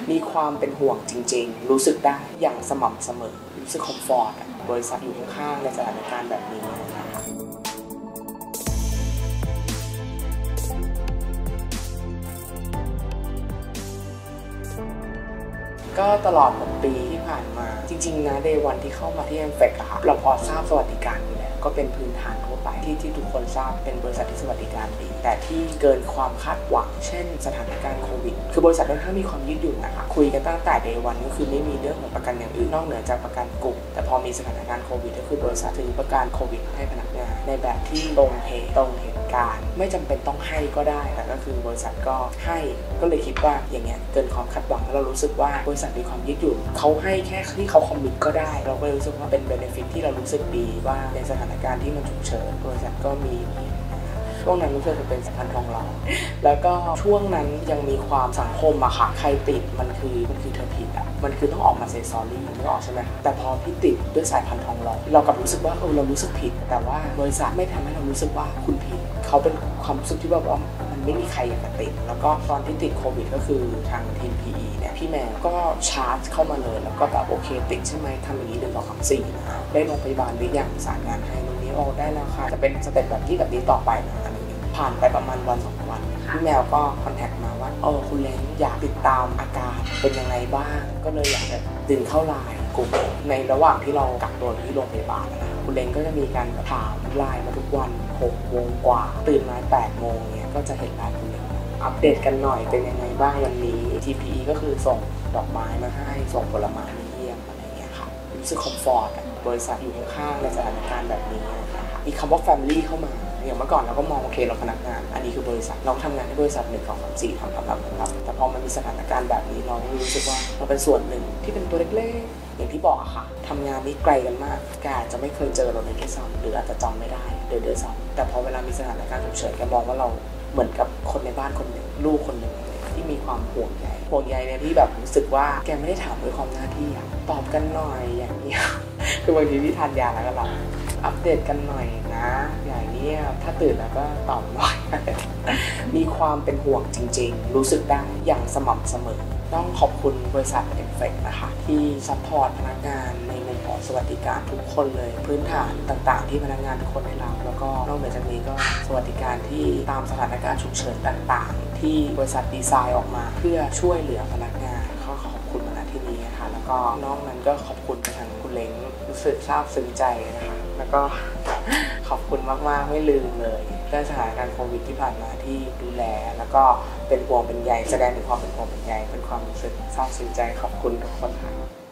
มีความเป็นห่วงจริงๆรู้สึกได้อย่างสม่ำเสมอรู้สึกคอมฟอร์ตบริษัทอยู่ข้างๆในสถานการณ์แบบนี้นะคะก็ตลอด1 ปีที่ผ่านมาจริงๆนะเดย์วันที่เข้ามาที่ MFACT อะครับเราพอทราบสวัสดิการอยู่แล้วก็เป็นพื้นฐานทั่วไปที่ทุกคนทราบเป็นบริษัทที่สวัสดิการดีแต่ที่เกินความคาดหวังเช่นสถานการณ์โควิดคือบริษัทค่อนข้างมีความยืดหยุ่นนะคะคุยกันตั้งแต่เดย์วันก็คือไม่มีเรื่องของประกันอย่างอื่นนอกเหนือจากประกันกลุ่มแต่พอมีสถานการณ์โควิดก็คือบริษัทถือประกันโควิดให้พนักงานในแบบที่ตรงเหตุการณ์ไม่จำเป็นต้องให้ก็ได้แต่ก็คือบริษัทก็ให้ก็เลยคิดว่าอย่างเงี้ยเกินความคาดหวังแล้วเรารู้สึกว่าบริษัทมีความยืดหยุ่นเขาให้แค่ที่เขาคอมมิตก็ได้เราก็รู้สึกว่าเป็นเบเนฟิตที่เรารู้สึกดีว่าในสถานการณ์ที่มันฉุกเฉินบริษัทก็มีช่วงนั้นรู้สึกจะเป็นสัมพันธ์ทองหล่อแล้วก็ช่วงนั้นยังมีความสังคมอะค่ะใครติดมันคือเธอผิดอะมันคือต้องออกมาเซซอรี่ไม่ออกใช่ไหมแต่พอพี่ติดด้วยสายพันธุ์ทองหล่อเรากลับรู้สึกว่าเรารู้สึกผิดแต่ว่าบริษัทไม่ทำให้เรารู้สึกว่าคุณผิดเขาเป็นความรู้สึกที่แบบว่ามันไม่มีใครอยากจะติดแล้วก็ตอนที่ติดโควิดก็คือทางทีม PE เนี่ยพี่แมวก็ชาร์จเข้ามาเลยแล้วก็แบบโอเคติดใช่ไหมทำอย่างนี้1 2 3 4นะได้โรงพยาบาลหรือยังสารงานให้ตรงนี้ได้แล้วค่ะจะเป็นสเต็ปแบบนี้ต่อไปนะผ่านไปประมาณวัน 2 วันพี่แมวก็คอนแทคมาว่าคุณเล้งอยากติดตามอาการเป็นยังไงบ้างก็เลยอยากจะดึงเข้าไลน์กลุ่มในระหว่างที่เรากักตัวที่โรงพยาบาลนะคุณเล้งก็จะมีการถามไลน์มาทุกวัน6 โมงกว่าตื่นมา8 โมงเนี่ยก็จะเห็นไลน์คุณเล้งอัปเดตกันหน่อยเป็นยังไงบ้างวันนี้ TPE ก็คือส่งดอกไม้มาให้ส่งผลไม้มาเยี่ยมอะไรเงี้ยค่ะรู้สึกคอมฟอร์ตบริษัทอยู่ข้างๆในสถานการณ์แบบนี้นะคะมีคำว่า Family เข้ามาอย่างเมื่อก่อนเราก็มองโอเคเราพนักงานอันนี้คือบริษัทเราทำงานในบริษัท1 2 3 4ทำแต่พอมันมีสถานการณ์แบบนี้เรารู้สึกว่าเราเป็นส่วนหนึ่งที่เป็นตัวเล็กๆอย่างที่บอกอะค่ะทำงานนี้ไกลกันมากแกอาจจะไม่เคยเจอเราในที่ซ้ำหรืออาจจะจำไม่ได้เดือดซ้ำแต่พอเวลามีสถานการณ์ฉุกเฉินแกมองว่าเราเหมือนกับคนในบ้านคนหนึ่งลูกคนหนึ่งที่มีความห่วงใยเนี่ยที่แบบรู้สึกว่าแกไม่ได้ถามด้วยความหน้าที่ตอบกันหน่อยอย่างเงี้ยคือบางทีที่ทานยาแล้วก็หลับอัปเดตกันหน่อยนะอย่างนี้ถ้าตื่นแล้วก็ตอบหน่อย มีความเป็นห่วงจริงๆรู้สึกได้อย่างสม่ำเสมอต้องขอบคุณบริษัท MFACT นะคะที่ซัพพอร์ตพนักงานในมุมของสวัสดิการทุกคนเลยพื้นฐานต่างๆที่พนักงานทุกคนได้รับแล้วก็นอกเหนือจากนี้ก็สวัสดิการที่ตามสถานการณ์ฉุกเฉินต่างๆที่บริษัทดีไซน์ออกมาเพื่อช่วยเหลือพนักงานขอบคุณมาณที่นี้นะคะแล้วก็นอกนั้นก็ขอบคุณไปทางคุณเล้งรู้สึกซาบซึ้งใจนะคะแล้วก็ขอบคุณมากๆไม่ลืมเลยในสถานการณ์โควิดที่ผ่านมาที่ดูแลแล้วก็เป็นห่วงเป็นใยแสดงถึงความเป็นห่วงเป็นใยเป็นความรู้สึกซาบซึ้งใจขอบคุณทุกคนค่ะ